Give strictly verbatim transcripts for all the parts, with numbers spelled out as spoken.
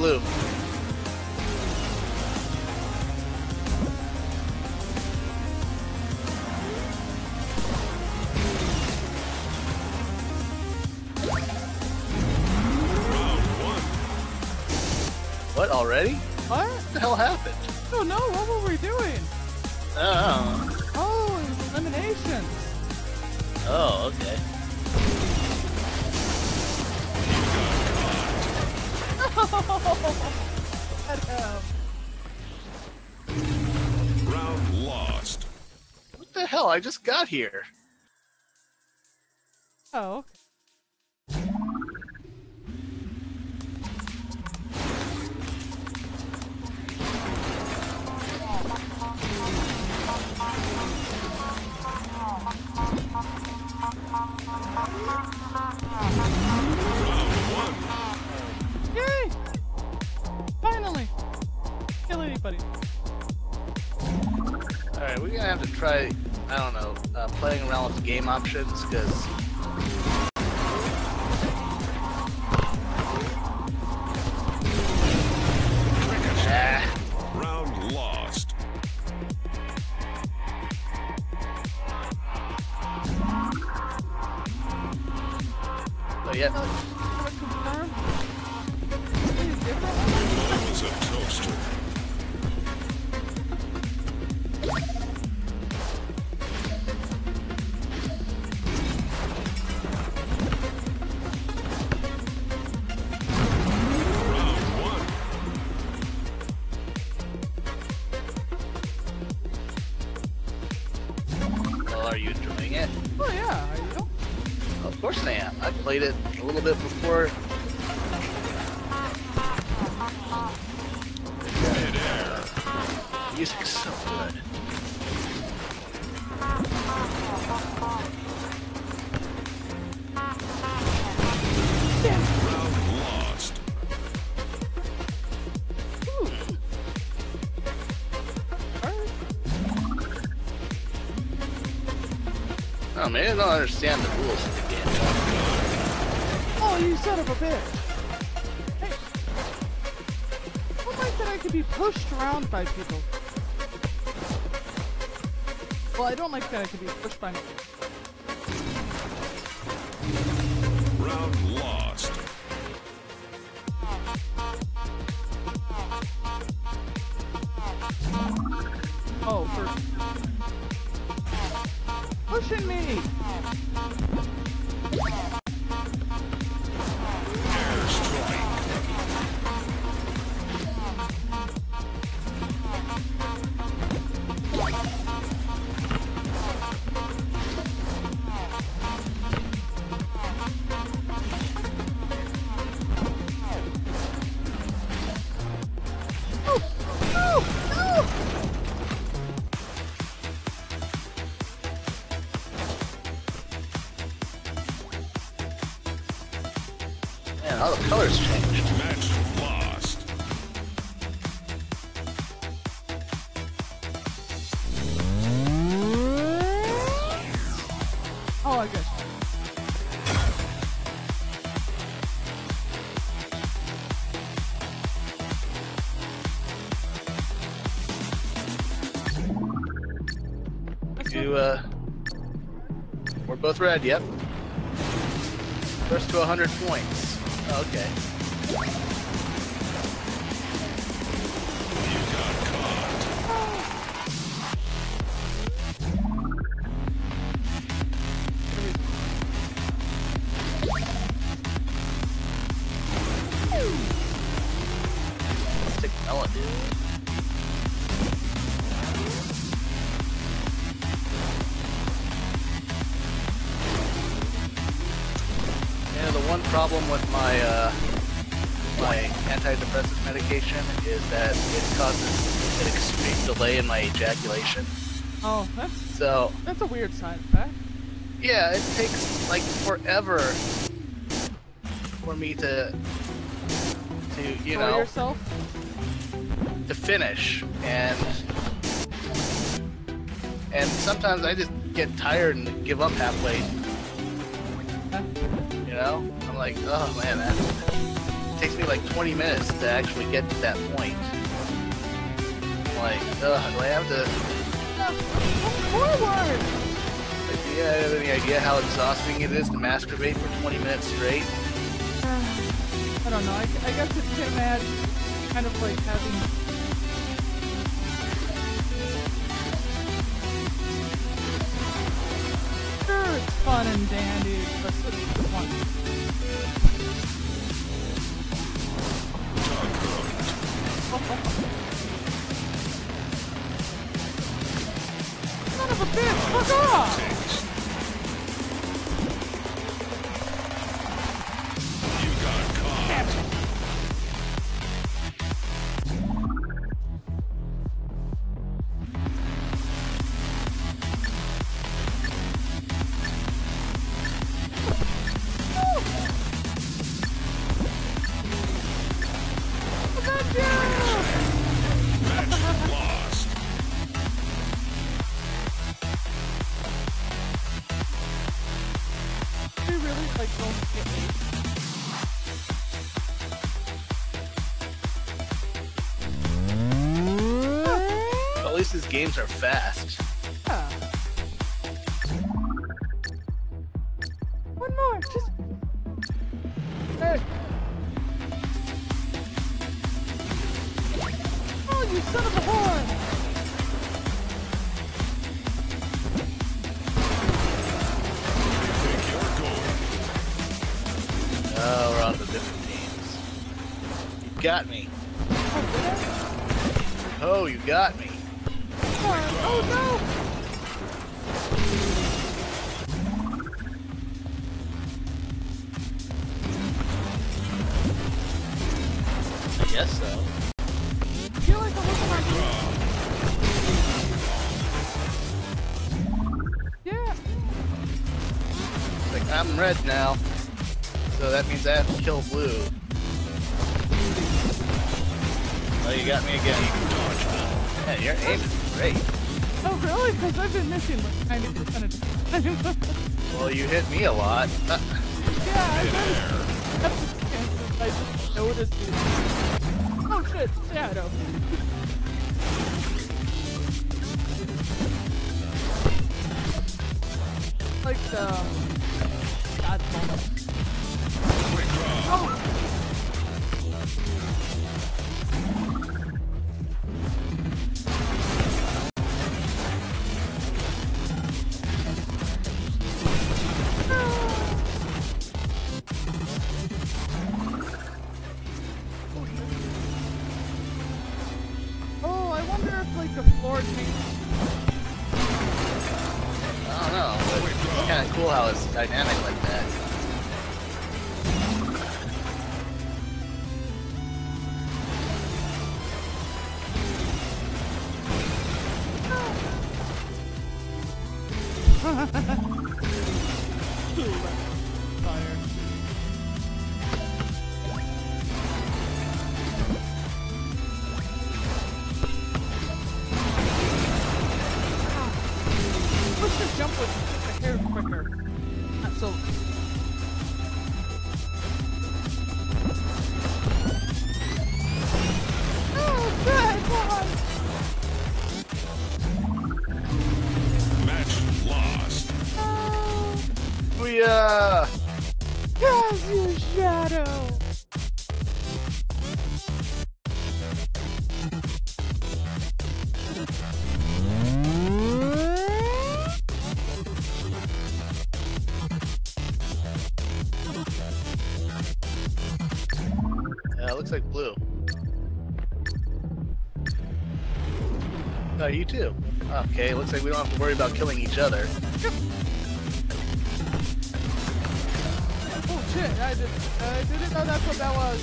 glue. What, already? What? What the hell happened? I don't know. What were we doing? Oh. Oh, it was elimination. Oh, okay. Round lost. What the hell? I just got here. Oh, okay. Yay! Finally! Kill anybody. Alright, we're gonna have to try, I don't know, uh, playing around with the game options, because... Ah. Round lost. Oh, yeah. Below is a toaster. Round one. Well, are you enjoying it? Oh yeah, are you? Of course I am. I played it a little bit before. Mid-air. The music's so good. Round lost. Oh, maybe I don't understand the rules of the game. Oh, you son of a bitch! Hey, I don't like that I could be pushed around by people. Well, I don't like that I could be pushed by me. Round lost. Oh, for pushing me! Airstrike. No! No! No! Man, all the colors changed. Match lost. Oh, I guess. You, uh... We're both red, yep. First to one hundred points. Oh, okay. You got caught. Stick melody. Yeah, the one problem with my, uh, my antidepressant medication is that it causes an extreme delay in my ejaculation. Oh, that's So, that's a weird side effect. yeah, it takes like forever for me to, to you For know, yourself? to finish, and and sometimes I just get tired and give up halfway. Huh? You know, I'm like, oh man, that it takes me like twenty minutes to actually get to that point. Like, ugh, do I have to... Forward! Like, do you have any idea how exhausting it is to masturbate for twenty minutes straight? I don't know. I, I guess it's him at kind of like having. Sure, it's fun and dandy, but it's the one. Son of a bitch! Fuck off! At least his games are fast. Yeah. One more, just. Hey. Oh, you son of a whore! Think you're going. Oh, we're on to different teams. You got me. Oh, you got me. Oh no! I guess so. I feel like I'm looking at you. Yeah. Like, I'm red now. So that means I have to kill blue. Oh, you got me again. You dodged that. Yeah, your aim is great. Oh really? Because I've been missing like ninety percent of the time. Well, you hit me a lot. Uh, Yeah, I noticed. I just noticed it. Oh shit, Shadow. Like the God moment. Oh. Oh, I wonder if like the floor changes. I don't know, but it's kind of cool how it's dynamic like that. Fire. Push the jump with just a hair quicker. Not so. Oh, good one. Match lost. Oh, We, uh... yes, you Shadow. Uh, looks like blue. Oh, you too. Okay, looks like we don't have to worry about killing each other. Oh shit! I didn't. I didn't know that's what that was.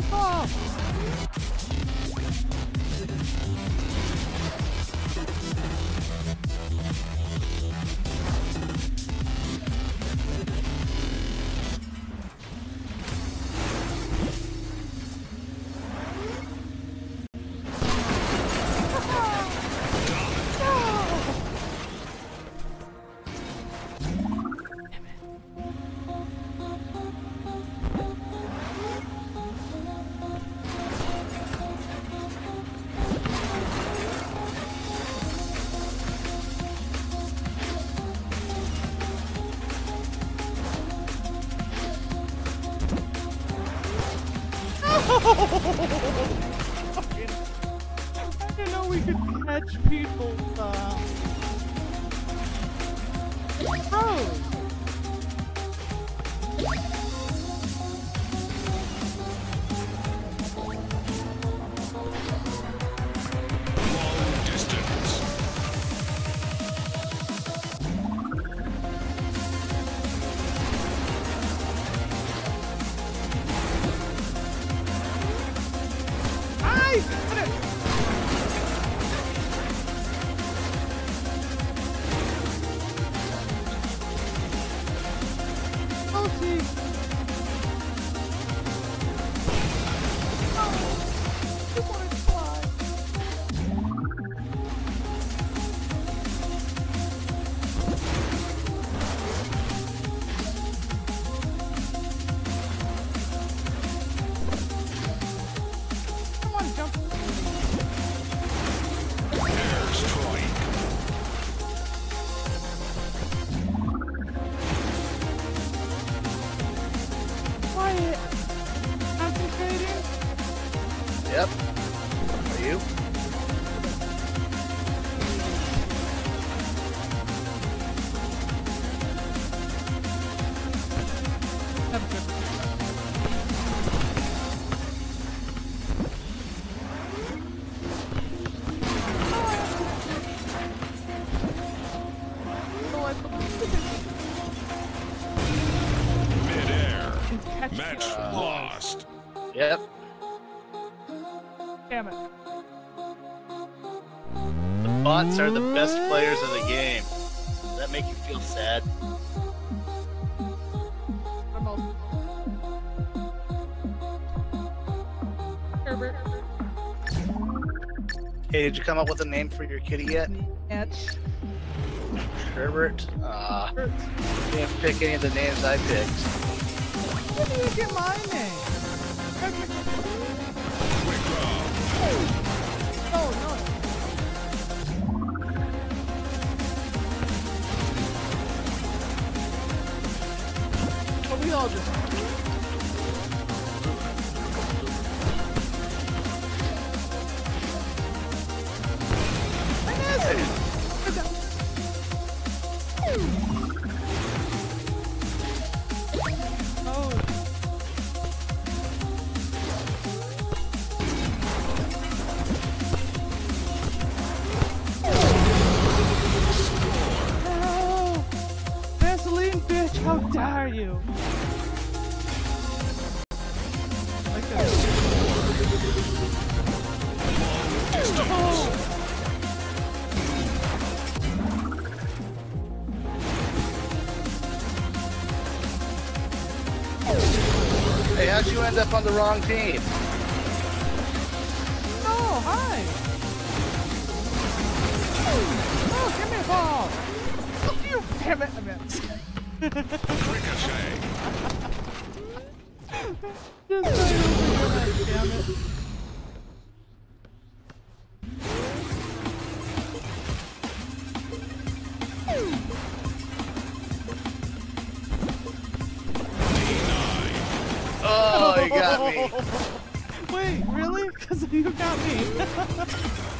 Oh. Fucking- I didn't know we could catch people's, uh... throws. Long distance. Ay! Get it! Oh, see. Oh, you wanted to fly. Come on, jump. Airstrike. Quiet. Concentrating. Yep. Are you? Have a good one. Oh, I Mid-air. catch Match you. lost. Yep. Damn it. The bots are the best players of the game. Does that make you feel sad? I'm all... Herbert. Hey, did you come up with a name for your kitty yet? Etch. Herbert? Uh, Hurt. can't pick any of the names I picked. Where did you get my name? Quick draw. Oh, no. Oh, we all just... Oh. No! Vaseline, bitch, how dare you? Like that. Oh. Hey, how'd you end up on the wrong team? No, hi! Oh, give me a ball! Fuck you, damn it! I meant... Ricochet. Just right over here, damn it. Oh, you got me. Wait, really? Because you got me.